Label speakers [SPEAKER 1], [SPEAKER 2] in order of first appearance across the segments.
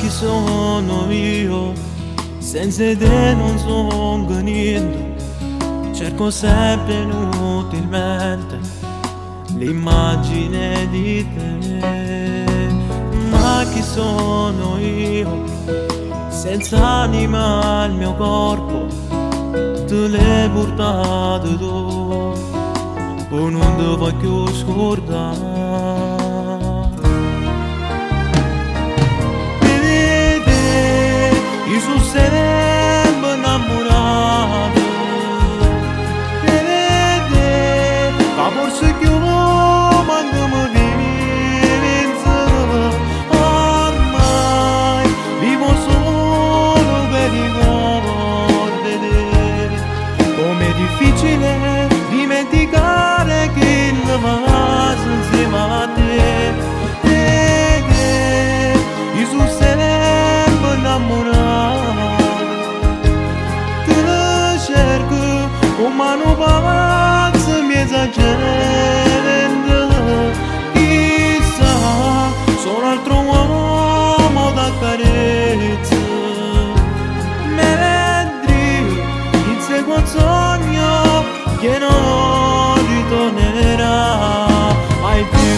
[SPEAKER 1] chi sono io, senza te non sono niente, cerco sempre inutilmente l'immagine di te. Ma chi sono io, senza anima al mio corpo, te l'hai portato tu, poi non ti voglio scordare. Io sono sempre innamorato di te, ma forse che manco mi pensa. Ormai vivo solo per ricordare te. Com'è difficile dimenticare che non passo insieme a te. Io sono sempre innamorato, te lo cerco con mano pazza mezza gente. Chissà, sono altro uomo da carezza, mentre inseguo un sogno che non ritornerà mai più.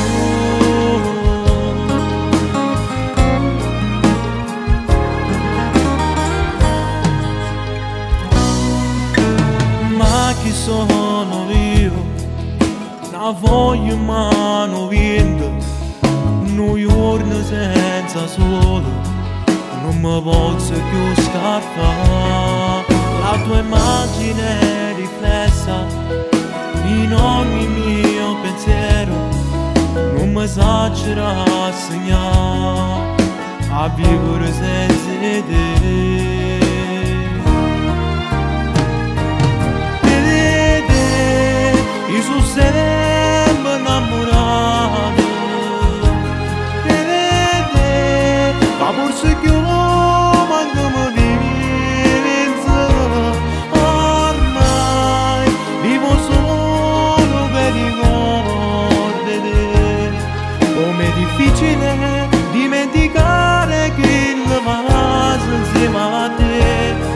[SPEAKER 1] Chi sono io? La voglio ma non viento, un giorno senza sole, non mi posso più scappare. La tua immagine riflessa in ogni mio pensiero, non mi saprei rassegnare a vivere senza te. Io sono sempre innamorato di te, ma forse che manco mi pensa. Ormai vivo solo per ricordare te. Com'è difficile dimenticare che non passo insieme a te.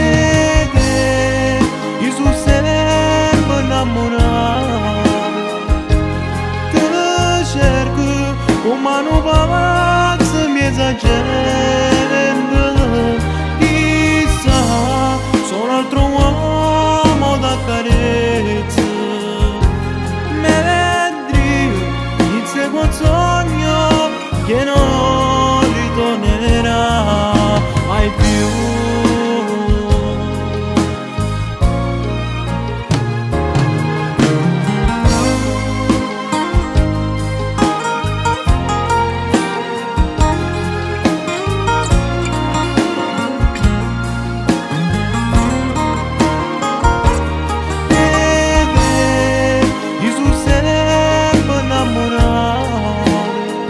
[SPEAKER 1] Io sono sempre innamorato, te lo cerco con mano pazza mezza gente. Chissà, sono altro uomo da carezza, mentre inseguo un sogno che non ritornerà mai più.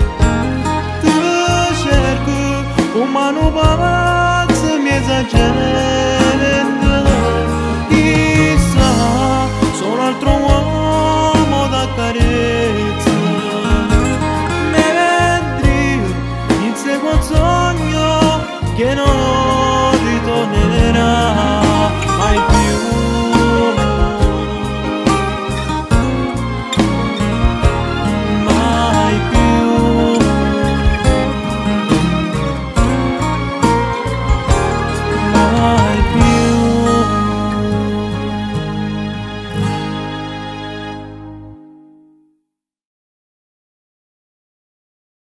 [SPEAKER 1] Mano pazza mezza gente.